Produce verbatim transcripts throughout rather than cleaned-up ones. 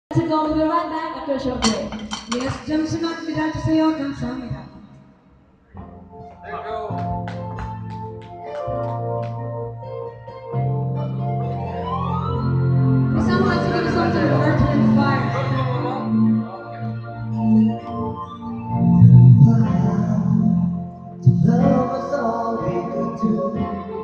To go, we'll be right back after a short break. Yes, 잠시만 기다려주세요. 감사합니다. Thank you. If someone wants to give us something to Earth, Wind, Fire. Love was all we could do.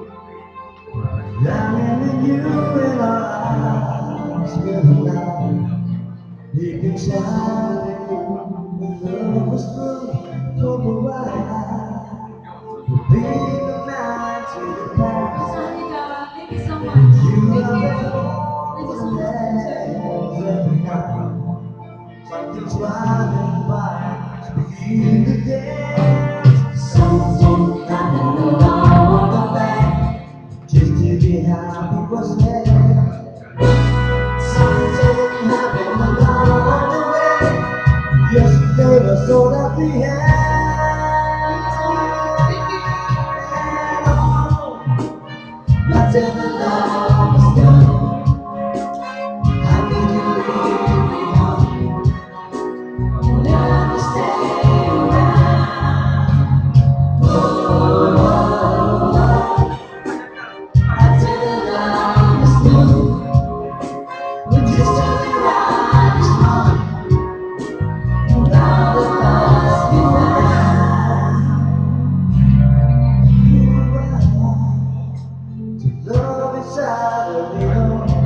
Lying in you and our eyes will lie. Deep inside of you, the love was through for a while. Be the night to the past. Sanika, thank you so much. You Thank are you. the Thank you so one much. every night. Something's driving by to begin the dance. Something happened along the way. Just to be happy was there. Something happened along the way. Yesterday was all that we had. But till the love was gone, how could you leave me on? Never stay around. Oh, oh, oh. Until the love was gone, we just turned the light is on. Without the past behind. To love inside of me,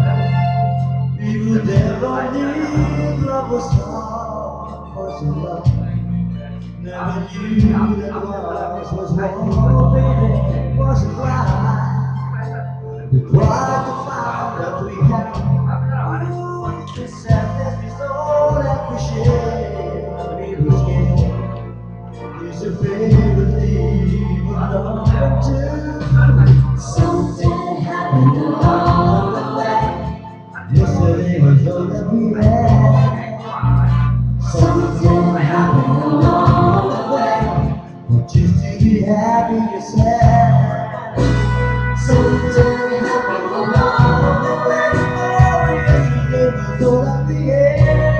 we would never need love was hard for so long. Never knew that love was wrong, baby, wasn't right. We tried to find what we had. Ooh, the sadness is all that we share. We were scared. It's your favorite thing, but not too. Something happened along the way. Yesterday was all that we had. Something happened along the way. Just to be happy yourself. Something happened along the way. Oh, yesterday was all that we had.